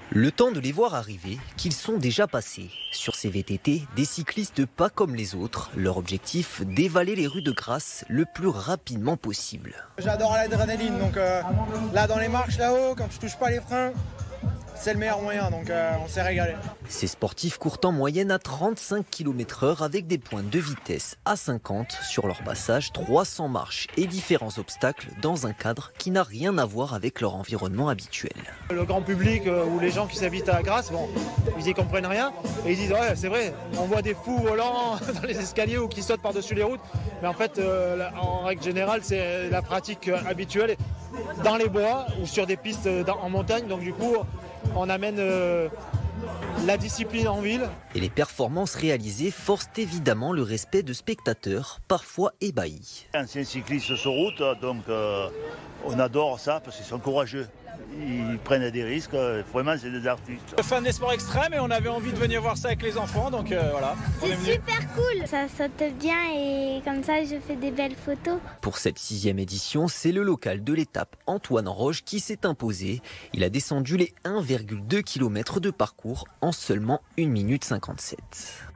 Le temps de les voir arriver, qu'ils sont déjà passés. Sur ces VTT, des cyclistes pas comme les autres. Leur objectif, dévaler les rues de Grasse le plus rapidement possible. J'adore l'adrénaline, donc là dans les marches là-haut, quand je touche pas les freins, c'est le meilleur moyen, donc on s'est régalé. Ces sportifs courent en moyenne à 35 km/h avec des pointes de vitesse à 50 sur leur passage, 300 marches et différents obstacles dans un cadre qui n'a rien à voir avec leur environnement habituel. Le grand public ou les gens qui habitent à Grasse, bon, ils y comprennent rien et ils disent ouais c'est vrai, on voit des fous volants dans les escaliers ou qui sautent par-dessus les routes, mais en fait en règle générale c'est la pratique habituelle dans les bois ou sur des pistes en montagne, donc du coup on amène la discipline en ville. Et les performances réalisées forcent évidemment le respect de spectateurs, parfois ébahis. Anciens cyclistes sur route, donc on adore ça parce qu'ils sont courageux. Ils prennent des risques, vraiment c'est des artistes. Fan des sports extrêmes et on avait envie de venir voir ça avec les enfants, donc voilà. C'est super cool, ça saute bien et comme ça je fais des belles photos. Pour cette 6e édition, c'est le local de l'étape Antoine Roche qui s'est imposé. Il a descendu les 1,2 km de parcours en seulement 1 minute 57.